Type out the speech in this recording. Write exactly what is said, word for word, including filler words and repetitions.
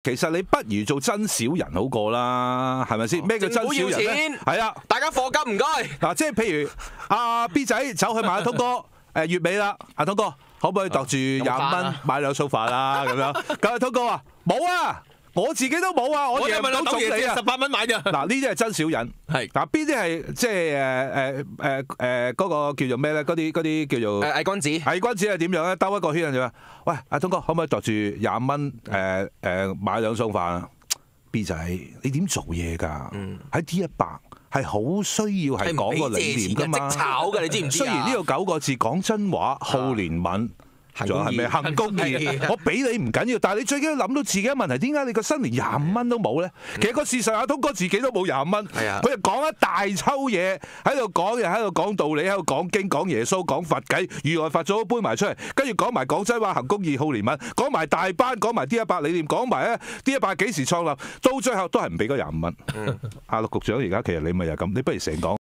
其實你不如做真小人好過啦，係咪先？咩叫真小人咧？係啊， 大家課金唔該。 嗱，即係譬如阿 B 仔走去買阿通哥，誒月尾啦，阿通哥可唔可以度住廿五蚊買兩掃飯啦？咁樣，咁阿通哥話冇啊。我自己都冇啊！我贏唔到總理啊！ 十八蚊買啫。 嗱，呢啲係真小人。 係嗱，邊啲係即係誒誒誒誒嗰個叫做咩咧？嗰啲嗰啲叫做誒偽君子。 偽君子係點樣咧？兜一個圈就話：喂，阿通哥，可唔可以度住廿五蚊誒誒買兩餸飯啊 ？B 仔，你點做嘢㗎？喺 D 一百係好需要係講個理念㗎嘛？ 即炒㗎，你知唔知？ 雖然呢個九個字講真話，好憐憫。仲有係咪行公義？我俾你唔緊要，但係你最緊要諗到自己嘅問題，點解你個身連廿五蚊都冇咧？其實個事實阿通哥自己都冇廿五蚊，佢就講一大抽嘢喺度講嘢，喺度講道理，喺度講經，講耶穌，講佛偈，如來佛祖都搬埋出嚟，跟住講埋講真話，行公義，好憐憫，講埋大班，講埋 D 一百理念，講埋咧 D 一百幾時創立，到最後都係唔俾嗰廿五蚊。阿陸局長而家其實你咪又咁，你不如成講。